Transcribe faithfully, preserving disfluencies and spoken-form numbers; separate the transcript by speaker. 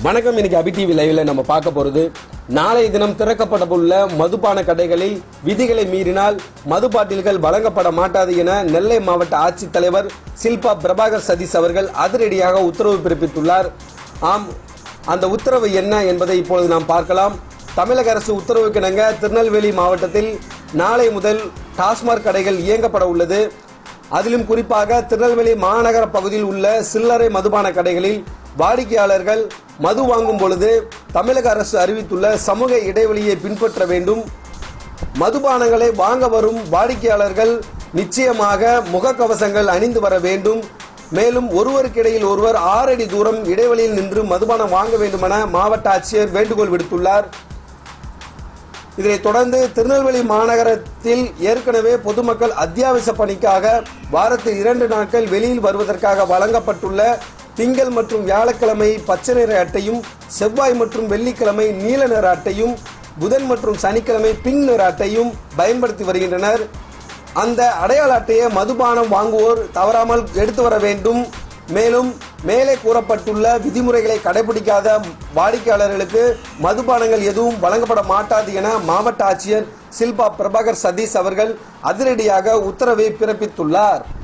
Speaker 1: வணக்கம். இன்னைக்கு அபி டிவி லைவ்ல நம்ம பார்க்க போறது, நாளைய தினம் திறக்கப்படவுள்ள மதுபான கடைகளில் விதிகளை மீறினால் மது பாட்டில்கள் வழங்கப்பட மாட்டாது என நெல்லை மாவட்ட ஆட்சித்தலைவர் ஷில்பா பிரபாகர் சதீஷ் அவர்கள் அதிரடியாக உத்தரவு பிறப்பித்துள்ளார். ஆம், அந்த உத்தரவு என்ன என்பதை இப்பொழுது நாம் பார்க்கலாம். தமிழக அரசு உத்தரவுக்கிணங்க திருநெல்வேலி மாவட்டத்தில் நாளை முதல் டாஸ்மாக் கடைகள் இயங்கப்பட உள்ளது. அதிலும் குறிப்பாக திருநெல்வேலி மாநகர பகுதியில் உள்ள சில்லறை மதுபான கடைகளில் வாடிக்கையாளர்கள் மது வாங்கும் பொழுது தமிழக அரசு அறிவித்துள்ள சமூக இடைவெளியை பின்பற்ற வேண்டும். மதுபானங்களை வாங்க வரும் வாடிக்கையாளர்கள் நிச்சயமாக முகக்கவசங்கள் அணிந்து வர வேண்டும். மேலும் ஒருவருக்கிடையில் ஒருவர் ஆறு அடி தூரம் இடைவெளியில் நின்று மதுபானம் வாங்க வேண்டும் என மாவட்ட ஆட்சியர் வேண்டுகோள் விடுத்துள்ளார். இதனைத் தொடர்ந்து திருநெல்வேலி மாநகரத்தில் ஏற்கனவே பொதுமக்கள் அத்தியாவசிய பணிக்காக வாரத்தில் இரண்டு நாட்கள் வெளியில் வருவதற்காக வழங்கப்பட்டுள்ள திங்கள் மற்றும் வியாழக்கிழமை பச்சை நிற அட்டையும், செவ்வாய் மற்றும் வெள்ளிக்கிழமை நீல நிற அட்டையும், புதன் மற்றும் சனிக்கிழமை பிங்க் நிற அட்டையும் பயன்படுத்தி வருகின்றனர். அந்த அடையாள அட்டையை மதுபானம் வாங்குவோர் தவறாமல் எடுத்து வர வேண்டும். மேலும் மேலே கூறப்பட்டுள்ள விதிமுறைகளை கடைபிடிக்காத வாடிக்கையாளர்களுக்கு மதுபானங்கள் எதுவும் வழங்கப்பட மாட்டாது என மாவட்ட ஆட்சியர் ஷில்பா பிரபாகர் சதீஷ் அவர்கள் அதிரடியாக உத்தரவை பிறப்பித்துள்ளார்.